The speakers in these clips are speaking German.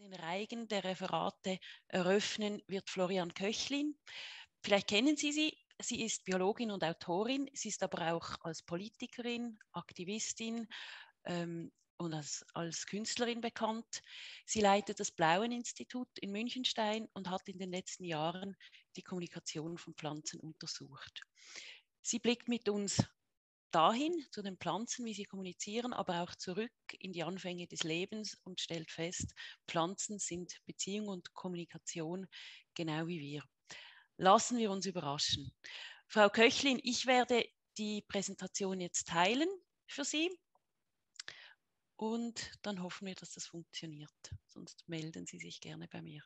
Den Reigen der Referate eröffnen wird Florian Köchlin. Vielleicht kennen Sie sie. Sie ist Biologin und Autorin. Sie ist aber auch als Politikerin, Aktivistin und als Künstlerin bekannt. Sie leitet das Blauen-Institut in Münchenstein und hat in den letzten Jahren die Kommunikation von Pflanzen untersucht. Sie blickt mit uns dahin, zu den Pflanzen, wie sie kommunizieren, aber auch zurück in die Anfänge des Lebens und stellt fest, Pflanzen sind Beziehung und Kommunikation genau wie wir. Lassen wir uns überraschen. Frau Köchlin, ich werde die Präsentation jetzt teilen für Sie und dann hoffen wir, dass das funktioniert. Sonst melden Sie sich gerne bei mir.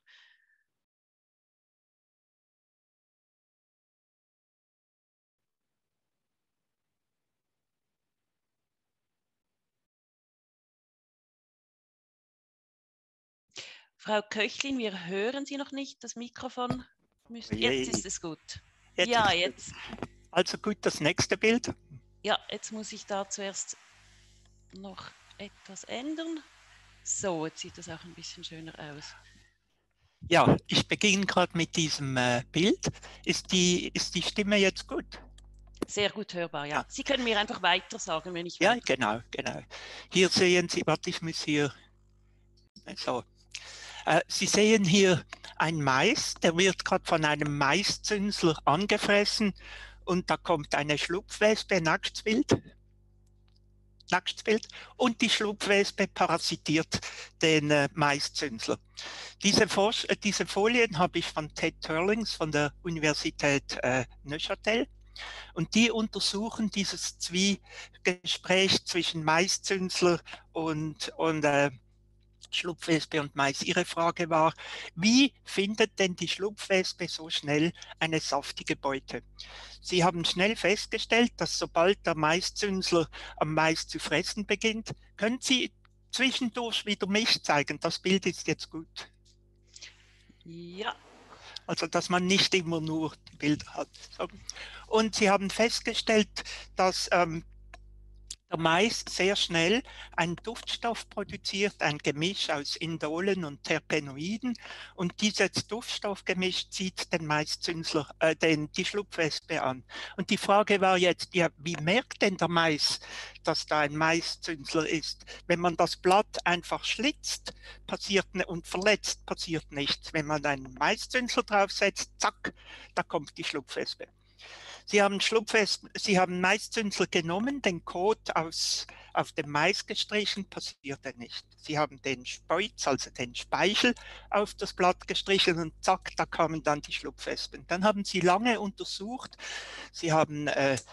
Frau Köchlin, wir hören Sie noch nicht. Das Mikrofon müsste. Jetzt ist es gut. Ja, jetzt. Also gut, das nächste Bild. Ja, jetzt muss ich da zuerst noch etwas ändern. So, jetzt sieht das auch ein bisschen schöner aus. Ja, ich beginne gerade mit diesem Bild. Ist die Stimme jetzt gut? Sehr gut hörbar, ja. Sie können mir einfach weiter sagen, wenn ich Ja, genau. Hier sehen Sie, warte, ich muss hier, so. Sie sehen hier ein Mais, der wird gerade von einem Maiszünsler angefressen und da kommt eine Schlupfwespe, Nacktwild, und die Schlupfwespe parasitiert den Maiszünsler. Diese Folien habe ich von Ted Turlings von der Universität Neuchâtel. Und die untersuchen dieses Zwiegespräch zwischen Maiszünsler und Schlupfwespe und Mais. Ihre Frage war, wie findet denn die Schlupfwespe so schnell eine saftige Beute? Sie haben schnell festgestellt, dass sobald der Maiszünsler am Mais zu fressen beginnt, können Sie zwischendurch wieder mich zeigen. Das Bild ist jetzt gut. Ja. Also, dass man nicht immer nur die Bilder hat. So. Und Sie haben festgestellt, dass der Mais sehr schnell einen Duftstoff produziert, ein Gemisch aus Indolen und Terpenoiden. Und dieses Duftstoffgemisch zieht den Maiszünsler, die Schlupfwespe an. Und die Frage war jetzt, ja, wie merkt denn der Mais, dass da ein Maiszünsler ist? Wenn man das Blatt einfach schlitzt und verletzt, passiert nichts. Wenn man einen Maiszünsler draufsetzt, zack, da kommt die Schlupfwespe. Sie haben Maiszünsler genommen, den Kot auf dem Mais gestrichen, passierte nicht. Sie haben den Speuz, also den Speichel, auf das Blatt gestrichen und zack, da kamen dann die Schlupfwespen. Dann haben sie lange untersucht. Sie haben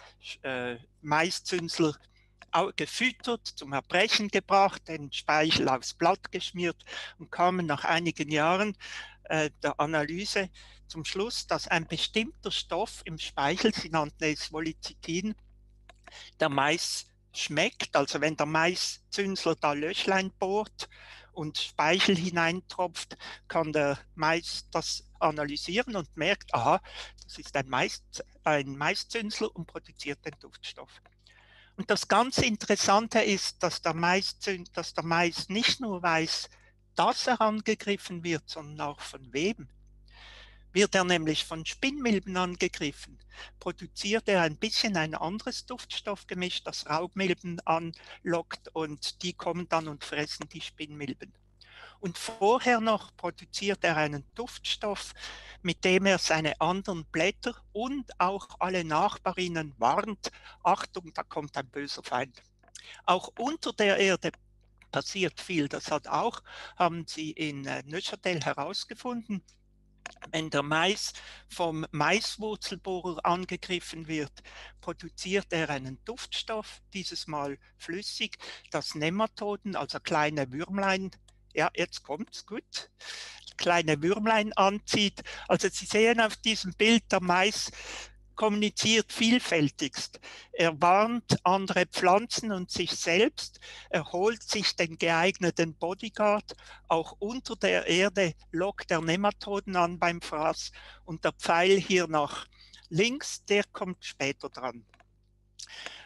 Maiszünsler gefüttert, zum Erbrechen gebracht, den Speichel aufs Blatt geschmiert und kamen nach einigen Jahren der Analyse zum Schluss, dass ein bestimmter Stoff im Speichel, sie nannten es Volizitin, der Mais schmeckt. Also wenn der Maiszünsler da Löchlein bohrt und Speichel hineintropft, kann der Mais das analysieren und merkt, aha, das ist ein Maiszünsler und produziert den Duftstoff. Und das ganz Interessante ist, dass der Mais nicht nur weiß, dass er angegriffen wird, sondern auch von wem. Wird er nämlich von Spinnmilben angegriffen, produziert er ein bisschen ein anderes Duftstoffgemisch, das Raubmilben anlockt und die kommen dann und fressen die Spinnmilben. Und vorher noch produziert er einen Duftstoff, mit dem er seine anderen Blätter und auch alle Nachbarinnen warnt, Achtung, da kommt ein böser Feind. Auch unter der Erde passiert viel, haben sie in Neuchâtel herausgefunden. Wenn der Mais vom Maiswurzelbohrer angegriffen wird, produziert er einen Duftstoff, dieses Mal flüssig, das Nematoden, also kleine Würmlein, ja, jetzt kommt's gut, kleine Würmlein anzieht. Also Sie sehen auf diesem Bild, der Mais kommuniziert vielfältigst. Er warnt andere Pflanzen und sich selbst, er holt sich den geeigneten Bodyguard, auch unter der Erde lockt er Nematoden an beim Fraß und der Pfeil hier nach links, der kommt später dran.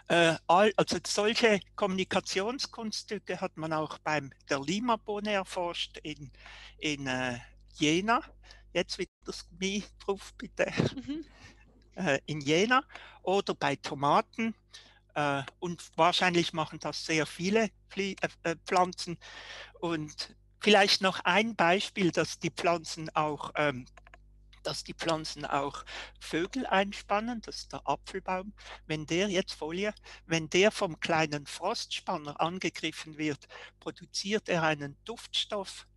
Also solche Kommunikationskunststücke hat man auch beim der Lima-Bohne erforscht in Jena. Jetzt wieder das Gummi drauf, bitte. Mhm. In Jena oder bei Tomaten. Und wahrscheinlich machen das sehr viele Pflanzen. Und vielleicht noch ein Beispiel, dass die Pflanzen auch Vögel einspannen, das ist der Apfelbaum. Wenn der jetzt Folie, wenn der vom kleinen Frostspanner angegriffen wird, produziert er einen Duftstoff,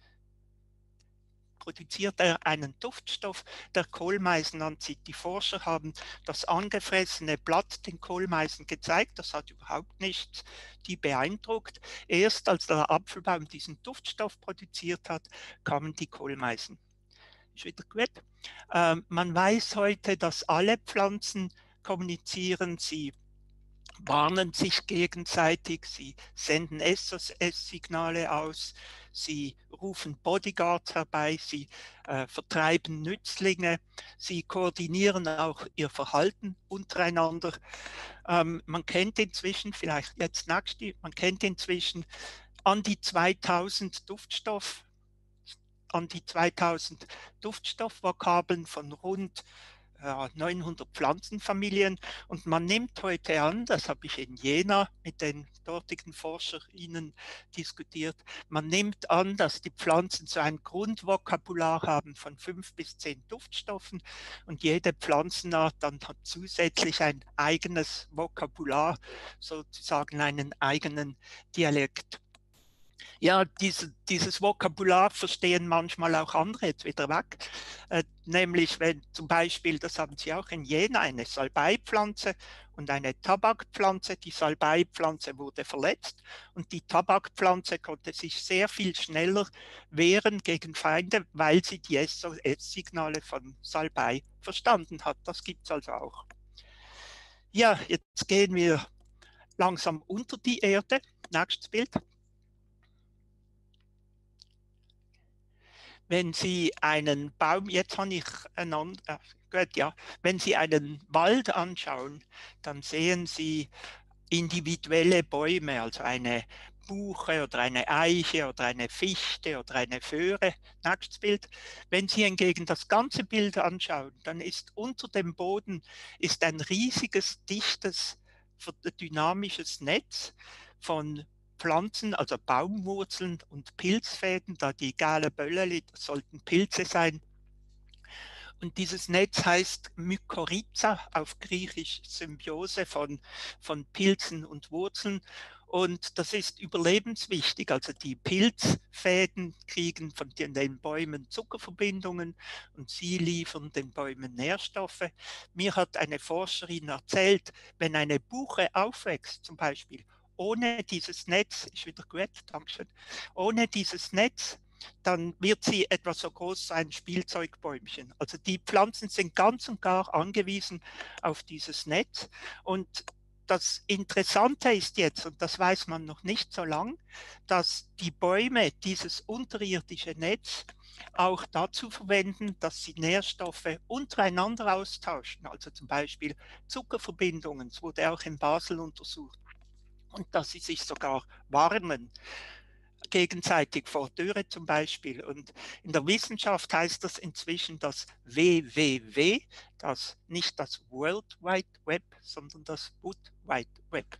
der Kohlmeisen anzieht. Die Forscher haben das angefressene Blatt den Kohlmeisen gezeigt, das hat überhaupt nicht die beeindruckt. Erst als der Apfelbaum diesen Duftstoff produziert hat, kamen die Kohlmeisen. Ist wieder gut. Man weiß heute, dass alle Pflanzen kommunizieren, sie warnen sich gegenseitig, sie senden SOS-Signale aus, sie rufen Bodyguards herbei, sie vertreiben Nützlinge, sie koordinieren auch ihr Verhalten untereinander. Man kennt inzwischen, vielleicht jetzt man kennt inzwischen an die 2000 Duftstoffvokabeln von rund 900 Pflanzenfamilien, und man nimmt heute an, das habe ich in Jena mit den dortigen ForscherInnen diskutiert, man nimmt an, dass die Pflanzen so ein Grundvokabular haben von 5 bis 10 Duftstoffen, und jede Pflanzenart dann hat zusätzlich ein eigenes Vokabular, sozusagen einen eigenen Dialekt. Ja, dieses Vokabular verstehen manchmal auch andere jetzt wieder weg. Nämlich wenn zum Beispiel, das haben Sie auch in Jena, eine Salbeipflanze und eine Tabakpflanze. Die Salbeipflanze wurde verletzt und die Tabakpflanze konnte sich sehr viel schneller wehren gegen Feinde, weil sie die SOS-Signale von Salbei verstanden hat. Das gibt es also auch. Ja, jetzt gehen wir langsam unter die Erde. Nächstes Bild. Wenn Sie einen Baum, jetzt habe ich gut, ja, wenn Sie einen Wald anschauen, dann sehen Sie individuelle Bäume, also eine Buche oder eine Eiche oder eine Fichte oder eine Föhre. Nächstes Bild. Wenn Sie hingegen das ganze Bild anschauen, dann ist unter dem Boden ist ein riesiges, dichtes, dynamisches Netz von Pflanzen, also Baumwurzeln und Pilzfäden, da die gelben Bölleli, das sollten Pilze sein. Und dieses Netz heißt Mykorrhiza, auf Griechisch Symbiose von Pilzen und Wurzeln. Und das ist überlebenswichtig. Also die Pilzfäden kriegen von den Bäumen Zuckerverbindungen und sie liefern den Bäumen Nährstoffe. Mir hat eine Forscherin erzählt, wenn eine Buche aufwächst zum Beispiel, ohne dieses Netz, ist wieder gut, Dankeschön, ohne dieses Netz, dann wird sie etwa so groß wie ein Spielzeugbäumchen. Also die Pflanzen sind ganz und gar angewiesen auf dieses Netz. Und das Interessante ist jetzt, und das weiß man noch nicht so lang, dass die Bäume dieses unterirdische Netz auch dazu verwenden, dass sie Nährstoffe untereinander austauschen. Also zum Beispiel Zuckerverbindungen, das wurde auch in Basel untersucht. Und dass sie sich sogar warnen, gegenseitig vor Dürre zum Beispiel. Und in der Wissenschaft heißt das inzwischen das WWW, nicht das World Wide Web, sondern das Wood Wide Web.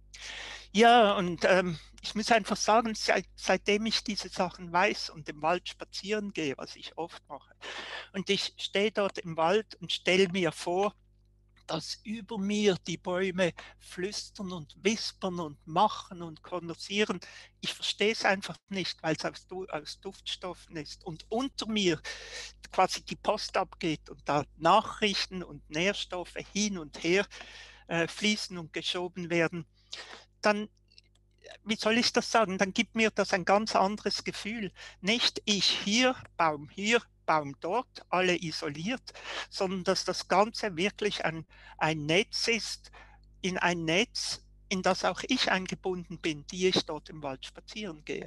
Ja, und ich muss einfach sagen, seitdem ich diese Sachen weiß und im Wald spazieren gehe, was ich oft mache, und ich stehe dort im Wald und stelle mir vor, dass über mir die Bäume flüstern und wispern und machen und konversieren. Ich verstehe es einfach nicht, weil es aus Duftstoffen ist. Und unter mir quasi die Post abgeht und da Nachrichten und Nährstoffe hin und her fließen und geschoben werden. Dann, wie soll ich das sagen, dann gibt mir das ein ganz anderes Gefühl. Nicht ich hier, Baum dort, alle isoliert, sondern dass das Ganze wirklich ein Netz ist, in ein Netz, in das auch ich eingebunden bin, die ich dort im Wald spazieren gehe.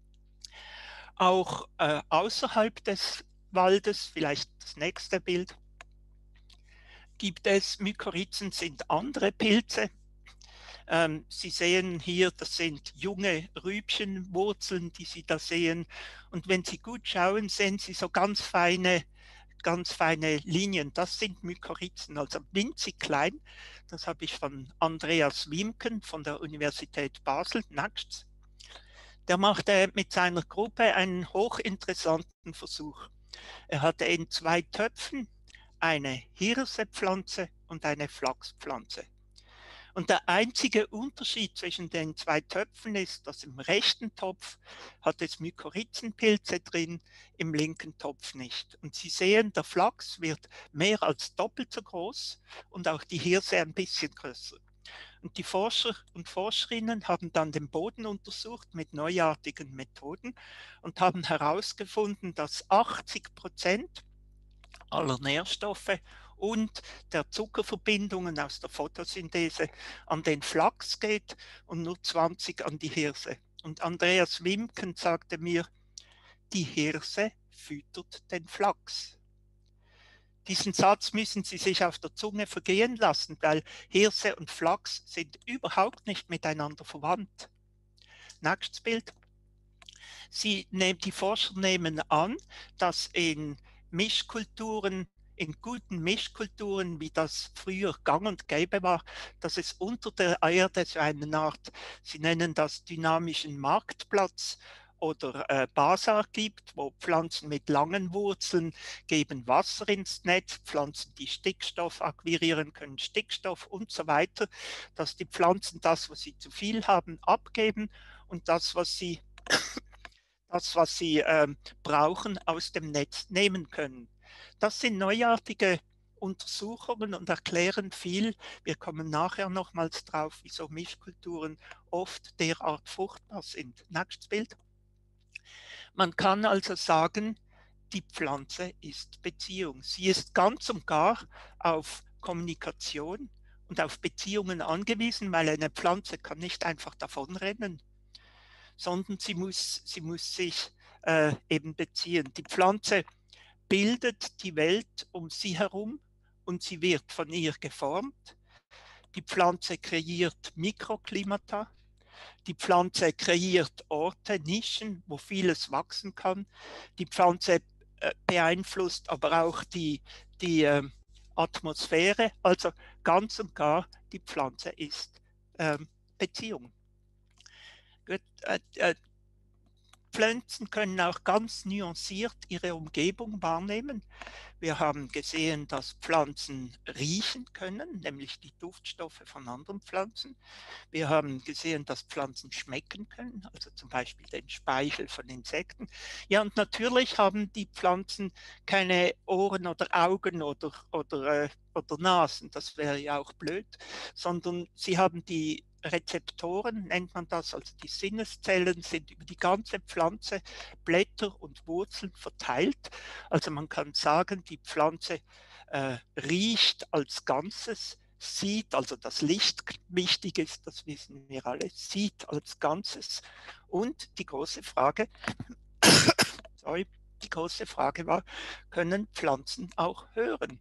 Auch außerhalb des Waldes, vielleicht das nächste Bild, gibt es Mykorrhizen, sind andere Pilze, Sie sehen hier, das sind junge Rübchenwurzeln, die Sie da sehen. Und wenn Sie gut schauen, sehen Sie so ganz feine Linien. Das sind Mykorrhizen, also winzig klein. Das habe ich von Andreas Wiemken von der Universität Basel, NAGST. Der machte mit seiner Gruppe einen hochinteressanten Versuch. Er hatte in 2 Töpfen eine Hirsepflanze und eine Flachspflanze. Und der einzige Unterschied zwischen den 2 Töpfen ist, dass im rechten Topf hat es Mykorrhizenpilze drin, im linken Topf nicht. Und Sie sehen, der Flachs wird mehr als doppelt so groß und auch die Hirse ein bisschen größer. Und die Forscher und Forscherinnen haben dann den Boden untersucht mit neuartigen Methoden und haben herausgefunden, dass 80% aller Nährstoffe und der Zuckerverbindungen aus der Photosynthese an den Flachs geht und nur 20 an die Hirse. Und Andreas Wiemken sagte mir, die Hirse füttert den Flachs. Diesen Satz müssen Sie sich auf der Zunge vergehen lassen, weil Hirse und Flachs sind überhaupt nicht miteinander verwandt. Nächstes Bild. Die Forscher nehmen an, dass in guten Mischkulturen, wie das früher gang und gäbe war, dass es unter der Erde so eine Art, sie nennen das dynamischen Marktplatz oder Basar gibt, wo Pflanzen mit langen Wurzeln geben Wasser ins Netz, Pflanzen, die Stickstoff akquirieren können, Stickstoff und so weiter, dass die Pflanzen das, was sie zu viel haben, abgeben und das, was sie brauchen, aus dem Netz nehmen können. Das sind neuartige Untersuchungen und erklären viel. Wir kommen nachher nochmals drauf, wieso Mischkulturen oft derart fruchtbar sind. Nächstes Bild. Man kann also sagen, die Pflanze ist Beziehung. Sie ist ganz und gar auf Kommunikation und auf Beziehungen angewiesen, weil eine Pflanze kann nicht einfach davonrennen, sondern sie muss sich eben beziehen. Die Pflanze bildet die Welt um sie herum und sie wird von ihr geformt. Die Pflanze kreiert Mikroklimata. Die Pflanze kreiert Orte, Nischen, wo vieles wachsen kann. Die Pflanze beeinflusst aber auch die Atmosphäre. Also ganz und gar, die Pflanze ist Beziehung. Gut, Pflanzen können auch ganz nuanciert ihre Umgebung wahrnehmen. Wir haben gesehen, dass Pflanzen riechen können, nämlich die Duftstoffe von anderen Pflanzen. Wir haben gesehen, dass Pflanzen schmecken können, also zum Beispiel den Speichel von Insekten. Ja, und natürlich haben die Pflanzen keine Ohren oder Augen oder Nasen, das wäre ja auch blöd, sondern sie haben die Rezeptoren, nennt man das, also die Sinneszellen sind über die ganze Pflanze, Blätter und Wurzeln verteilt. Also man kann sagen, die Pflanze riecht als Ganzes, sieht, also das Licht wichtig ist, das wissen wir alle, sieht als Ganzes. Und die große Frage, war, können Pflanzen auch hören?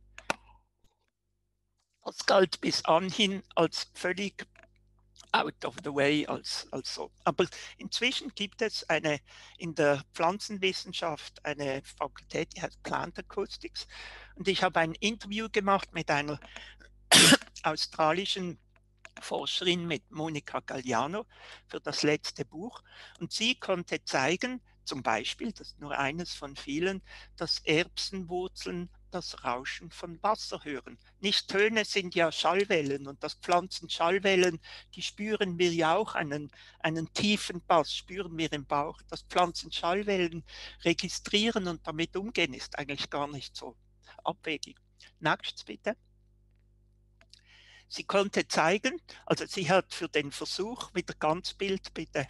Das galt bis anhin als völlig out of the way als so. Aber inzwischen gibt es in der Pflanzenwissenschaft eine Fakultät, die heißt Plant Acoustics. Und ich habe ein Interview gemacht mit einer australischen Forscherin, mit Monica Galliano, für das letzte Buch. Und sie konnte zeigen, zum Beispiel, das ist nur eines von vielen, dass Erbsenwurzeln das Rauschen von Wasser hören. Nicht Töne sind ja Schallwellen und dass Pflanzen Schallwellen, die spüren wir ja auch, einen tiefen Bass spüren wir im Bauch. Dass Pflanzen Schallwellen registrieren und damit umgehen, ist eigentlich gar nicht so abwegig. Nächstes bitte. Sie konnte zeigen, also sie hat für den Versuch, wieder Ganzbild bitte.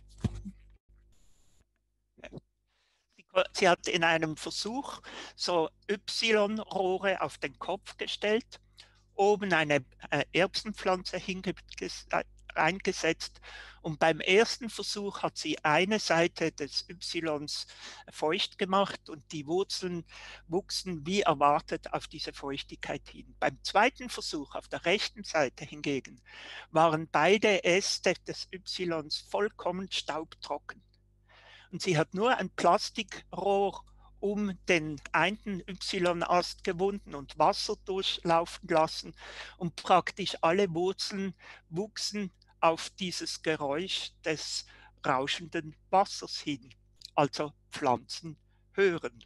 Sie hat in einem Versuch so Y-Rohre auf den Kopf gestellt, oben eine Erbsenpflanze eingesetzt. Und beim ersten Versuch hat sie eine Seite des Ys feucht gemacht und die Wurzeln wuchsen wie erwartet auf diese Feuchtigkeit hin. Beim zweiten Versuch auf der rechten Seite hingegen waren beide Äste des Ys vollkommen staubtrocken. Und sie hat nur ein Plastikrohr um den einen Y-Ast gewunden und Wasser durchlaufen lassen und praktisch alle Wurzeln wuchsen auf dieses Geräusch des rauschenden Wassers hin, also Pflanzen hören.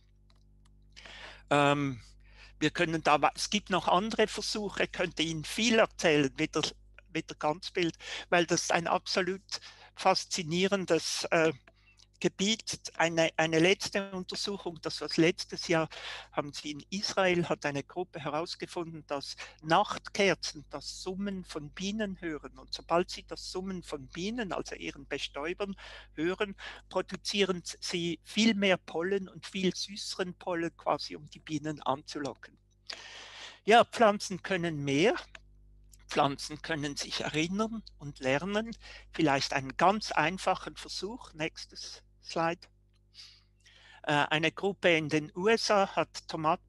Wir können da, es gibt noch andere Versuche, könnte Ihnen viel erzählen mit der Ganzbild, weil das ein absolut faszinierendes Gebiet. Eine letzte Untersuchung, das war letztes Jahr, haben sie in Israel, hat eine Gruppe herausgefunden, dass Nachtkerzen das Summen von Bienen hören. Und sobald sie das Summen von Bienen, also ihren Bestäubern, hören, produzieren sie viel mehr Pollen und viel süßeren Pollen quasi, um die Bienen anzulocken. Ja, Pflanzen können mehr. Pflanzen können sich erinnern und lernen. Vielleicht einen ganz einfachen Versuch. Nächstes Slide. Eine Gruppe in den USA hat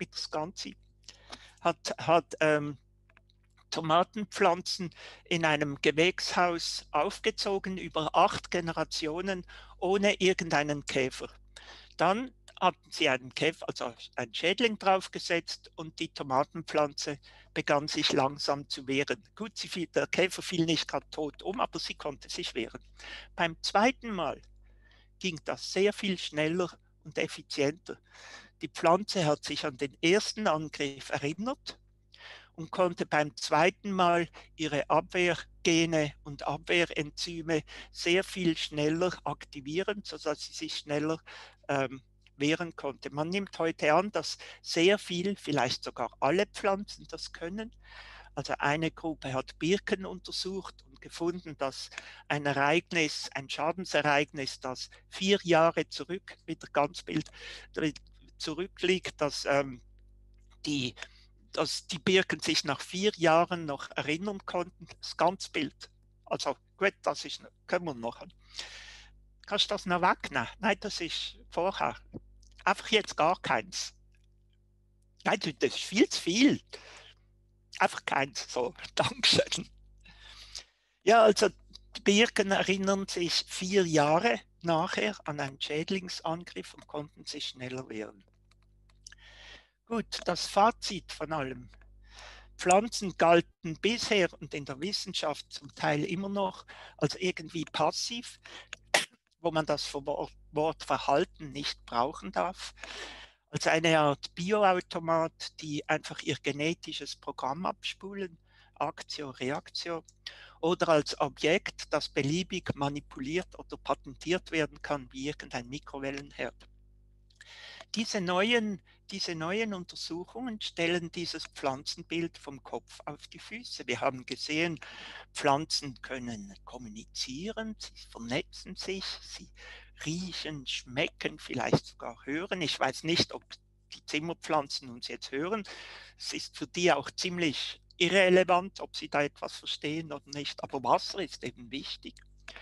Tomatenpflanzen in einem Gewächshaus aufgezogen über 8 Generationen ohne irgendeinen Käfer. Dann hatten sie einen Käfer, also einen Schädling draufgesetzt und die Tomatenpflanze begann sich langsam zu wehren. Gut, der Käfer fiel nicht gerade tot um, aber sie konnte sich wehren. Beim zweiten Mal ging das sehr viel schneller und effizienter. Die Pflanze hat sich an den ersten Angriff erinnert und konnte beim zweiten Mal ihre Abwehrgene und Abwehrenzyme sehr viel schneller aktivieren, sodass sie sich schneller wehren konnte. Man nimmt heute an, dass sehr viel, vielleicht sogar alle Pflanzen das können. Also eine Gruppe hat Birken untersucht und gefunden, dass ein Ereignis, ein Schadensereignis, das 4 Jahre zurück, wieder Ganzbild zurückliegt, dass die Birken sich nach 4 Jahren noch erinnern konnten. Das Ganzbild. Also gut, das ist, können wir noch. Kannst du das noch wegnehmen? Nein, das ist vorher. Einfach jetzt gar keins. Nein, das ist viel zu viel. Einfach keins. So, Dankeschön. Ja, also die Birken erinnern sich 4 Jahre nachher an einen Schädlingsangriff und konnten sich schneller wehren. Gut, das Fazit von allem. Pflanzen galten bisher und in der Wissenschaft zum Teil immer noch als irgendwie passiv, wo man das Wort Verhalten nicht brauchen darf, als eine Art Bioautomat, die einfach ihr genetisches Programm abspulen, Aktio, Reaktio, oder als Objekt, das beliebig manipuliert oder patentiert werden kann, wie irgendein Mikrowellenherd. Diese neuen Untersuchungen stellen dieses Pflanzenbild vom Kopf auf die Füße. Wir haben gesehen, Pflanzen können kommunizieren, sie vernetzen sich, sie riechen, schmecken, vielleicht sogar hören. Ich weiß nicht, ob die Zimmerpflanzen uns jetzt hören. Es ist für die auch ziemlich irrelevant, ob sie da etwas verstehen oder nicht. Aber Wasser ist eben wichtig,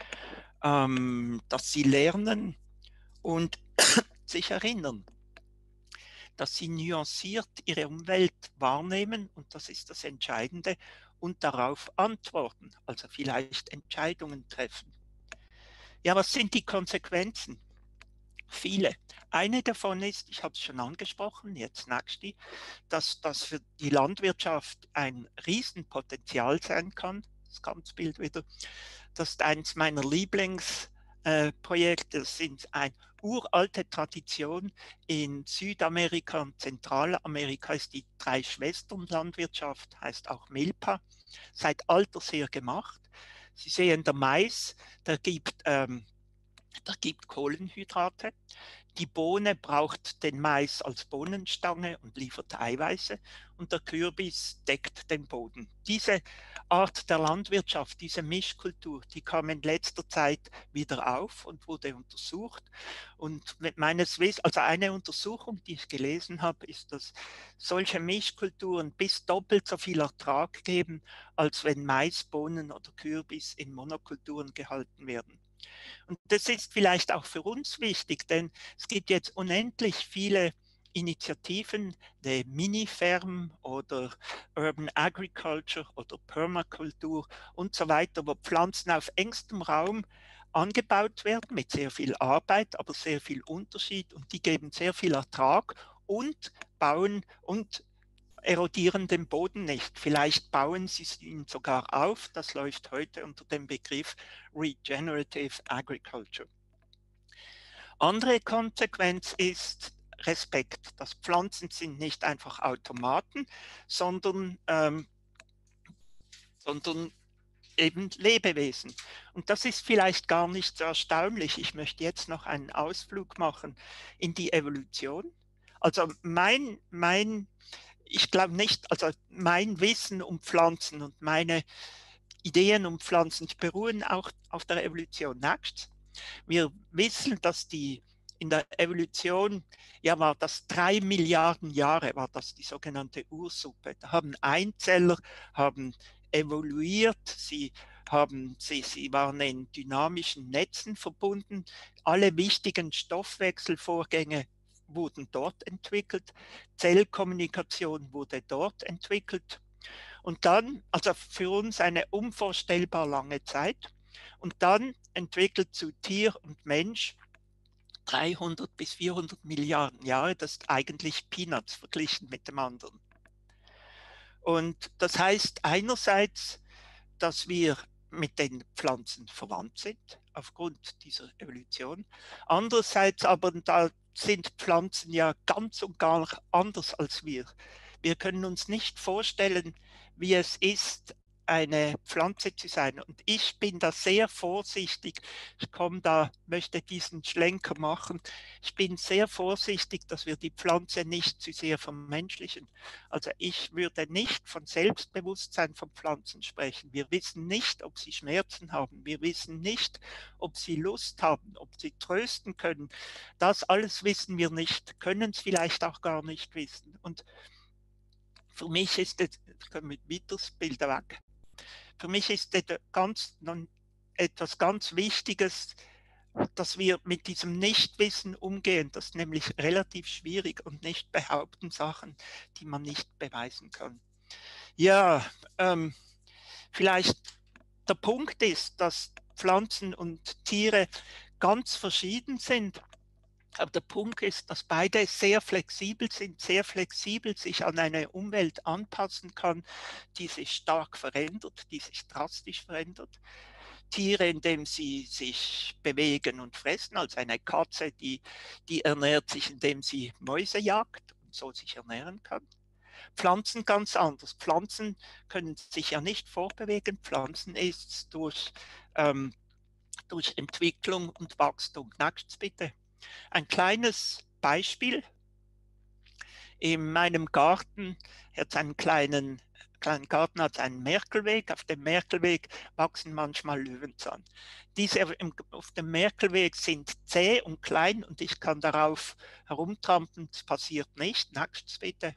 dass sie lernen und sich erinnern, dass sie nuanciert ihre Umwelt wahrnehmen, und das ist das Entscheidende, und darauf antworten, also vielleicht Entscheidungen treffen. Ja, was sind die Konsequenzen? Viele. Eine davon ist, ich habe es schon angesprochen, jetzt nächste, dass das für die Landwirtschaft ein Riesenpotenzial sein kann. Das Ganzbild wieder. Das ist eines meiner Lieblingsprojekte. Das sind eine uralte Tradition in Südamerika und Zentralamerika ist die Drei-Schwestern-Landwirtschaft, heißt auch Milpa, seit alters her gemacht. Sie sehen, der Mais, der gibt der gibt Kohlenhydrate. Die Bohne braucht den Mais als Bohnenstange und liefert Eiweiße und der Kürbis deckt den Boden. Diese Art der Landwirtschaft, diese Mischkultur, die kam in letzter Zeit wieder auf und wurde untersucht. Und meines Wissens, also eine Untersuchung, die ich gelesen habe, ist, dass solche Mischkulturen bis doppelt so viel Ertrag geben, als wenn Mais, Bohnen oder Kürbis in Monokulturen gehalten werden. Und das ist vielleicht auch für uns wichtig, denn es gibt jetzt unendlich viele Initiativen, der Mini-Ferm oder Urban Agriculture oder Permakultur und so weiter, wo Pflanzen auf engstem Raum angebaut werden mit sehr viel Arbeit, aber sehr viel Unterschied und die geben sehr viel Ertrag und bauen und erodieren den Boden nicht. Vielleicht bauen sie ihn sogar auf. Das läuft heute unter dem Begriff Regenerative Agriculture. Andere Konsequenz ist Respekt. Das Pflanzen sind nicht einfach Automaten, sondern eben Lebewesen. Und das ist vielleicht gar nicht so erstaunlich. Ich möchte jetzt noch einen Ausflug machen in die Evolution. Also ich glaube nicht, also mein Wissen um Pflanzen und meine Ideen um Pflanzen beruhen auch auf der Evolution. Next. Wir wissen, dass in der Evolution, ja, war das 3 Milliarden Jahre, war das die sogenannte Ursuppe. Da haben Einzeller, haben evoluiert, sie waren in dynamischen Netzen verbunden. Alle wichtigen Stoffwechselvorgänge wurden dort entwickelt, Zellkommunikation wurde dort entwickelt und dann, also für uns eine unvorstellbar lange Zeit, und dann entwickelt zu Tier und Mensch 300 bis 400 Milliarden Jahre, das ist eigentlich Peanuts verglichen mit dem anderen. Und das heißt einerseits, dass wir mit den Pflanzen verwandt sind, aufgrund dieser Evolution. Andererseits aber, da sind Pflanzen ja ganz und gar anders als wir. Wir können uns nicht vorstellen, wie es ist, eine Pflanze zu sein. Und ich bin da sehr vorsichtig. Möchte diesen Schlenker machen. Ich bin sehr vorsichtig, dass wir die Pflanze nicht zu sehr vermenschlichen. Also ich würde nicht von Selbstbewusstsein von Pflanzen sprechen. Wir wissen nicht, ob sie Schmerzen haben. Wir wissen nicht, ob sie Lust haben, ob sie trösten können. Das alles wissen wir nicht, können es vielleicht auch gar nicht wissen. Und für mich ist es, können wir weiteres Bild weg. Für mich ist etwas ganz Wichtiges, dass wir mit diesem Nichtwissen umgehen. Das ist nämlich relativ schwierig und nicht behaupten Sachen, die man nicht beweisen kann. Ja, vielleicht der Punkt ist, dass Pflanzen und Tiere ganz verschieden sind. Aber der Punkt ist, dass beide sehr flexibel sind, sehr flexibel sich an eine Umwelt anpassen kann, die sich stark verändert, die sich drastisch verändert. Tiere, indem sie sich bewegen und fressen, also eine Katze, die ernährt sich, indem sie Mäuse jagt und so sich ernähren kann. Pflanzen ganz anders. Pflanzen können sich ja nicht fortbewegen. Pflanzen ist durch Entwicklung und Wachstum. Nächstes bitte. Ein kleines Beispiel. In meinem Garten, jetzt einen kleinen Garten, hat einen Merkelweg. Auf dem Merkelweg wachsen manchmal Löwenzahn. Diese auf dem Merkelweg sind zäh und klein und ich kann darauf herumtrampeln. Es passiert nicht. Nächstes bitte.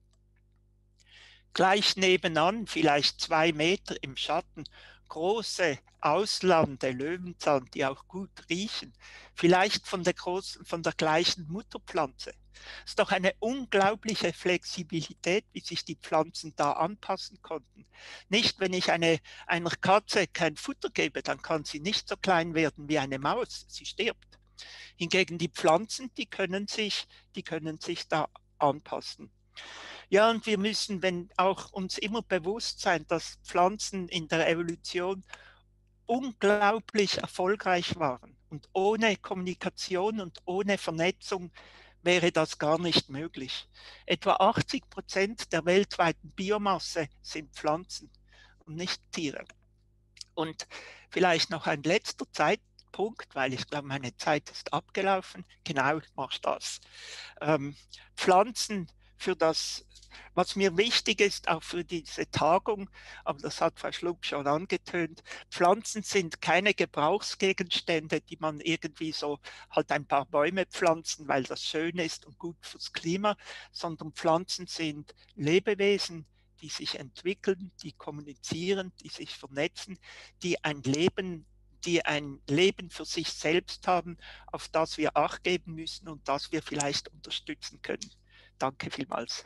Gleich nebenan, vielleicht 2 Meter im Schatten, große Auslande Löwenzahn, die auch gut riechen, vielleicht von der gleichen Mutterpflanze. Es ist doch eine unglaubliche Flexibilität, wie sich die Pflanzen da anpassen konnten. Nicht, wenn ich einer Katze kein Futter gebe, dann kann sie nicht so klein werden wie eine Maus, sie stirbt. Hingegen die Pflanzen, die können sich da anpassen. Ja, und wir müssen auch uns immer bewusst sein, dass Pflanzen in der Evolution unglaublich erfolgreich waren. Und ohne Kommunikation und ohne Vernetzung wäre das gar nicht möglich. Etwa 80% der weltweiten Biomasse sind Pflanzen und nicht Tiere. Und vielleicht noch ein letzter Punkt, weil ich glaube, meine Zeit ist abgelaufen. Genau, ich mache das. Pflanzen für das, was mir wichtig ist, auch für diese Tagung, aber das hat Frau Schlupp schon angetönt, Pflanzen sind keine Gebrauchsgegenstände, die man irgendwie so halt ein paar Bäume pflanzen, weil das schön ist und gut fürs Klima, sondern Pflanzen sind Lebewesen, die sich entwickeln, die kommunizieren, die sich vernetzen, die ein Leben für sich selbst haben, auf das wir Acht geben müssen und das wir vielleicht unterstützen können. Danke vielmals.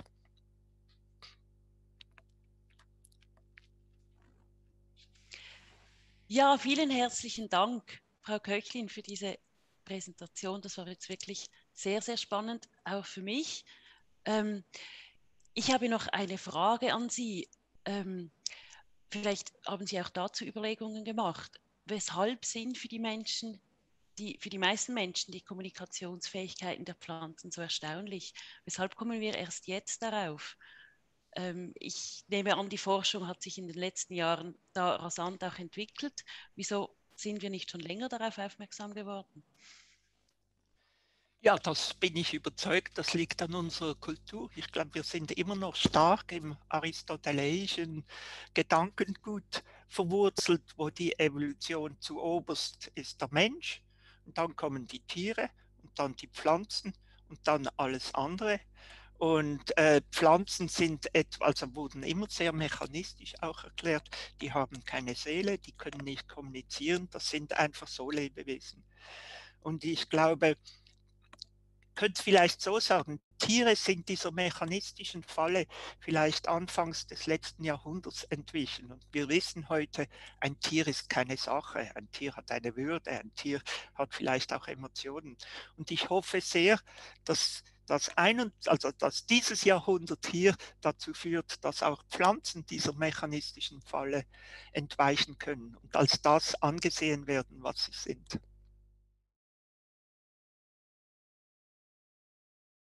Ja, vielen herzlichen Dank, Frau Köchlin, für diese Präsentation. Das war jetzt wirklich sehr, sehr spannend, auch für mich. Ich habe noch eine Frage an Sie. Vielleicht haben Sie auch dazu Überlegungen gemacht. Weshalb sind für die meisten Menschen die Kommunikationsfähigkeiten der Pflanzen so erstaunlich? Weshalb kommen wir erst jetzt darauf? Ich nehme an, die Forschung hat sich in den letzten Jahren da rasant auch entwickelt. Wieso sind wir nicht schon länger darauf aufmerksam geworden? Ja, das bin ich überzeugt, das liegt an unserer Kultur. Ich glaube, wir sind immer noch stark im aristoteleischen Gedankengut verwurzelt, wo die Evolution zuoberst ist der Mensch und dann kommen die Tiere und dann die Pflanzen und dann alles andere. Und Pflanzen sind also wurden immer sehr mechanistisch auch erklärt. Die haben keine Seele, die können nicht kommunizieren, das sind einfach so Lebewesen. Und ich glaube, könnte es vielleicht so sagen, Tiere sind dieser mechanistischen Falle vielleicht anfangs des letzten Jahrhunderts entwichen. Und wir wissen heute, ein Tier ist keine Sache. Ein Tier hat eine Würde, ein Tier hat vielleicht auch Emotionen. Und ich hoffe sehr, dass dieses Jahrhundert hier dazu führt, dass auch Pflanzen dieser mechanistischen Falle entweichen können und als das angesehen werden, was sie sind.